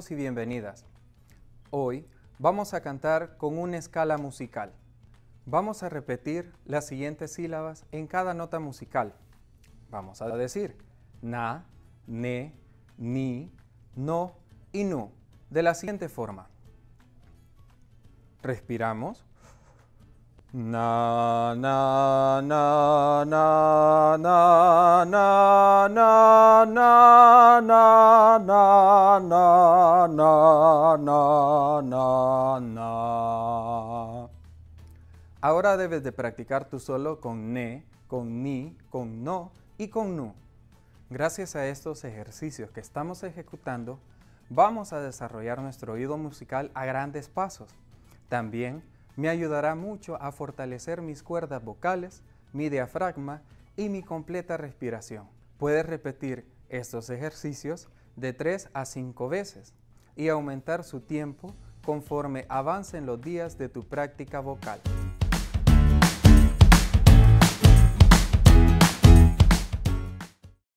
Bienvenidos y bienvenidas. Hoy vamos a cantar con una escala musical. Vamos a repetir las siguientes sílabas en cada nota musical. Vamos a decir na, ne, ni, no y nu, de la siguiente forma. Respiramos. Na, na, na, na, na, na, na, na, na, na, na, na, na, na. Ahora debes de practicar tú solo con ne, con ni, con no y con nu. Gracias a estos ejercicios que estamos ejecutando, vamos a desarrollar nuestro oído musical a grandes pasos. También me ayudará mucho a fortalecer mis cuerdas vocales, mi diafragma y mi completa respiración. Puedes repetir estos ejercicios de 3 a 5 veces y aumentar su tiempo conforme avancen los días de tu práctica vocal.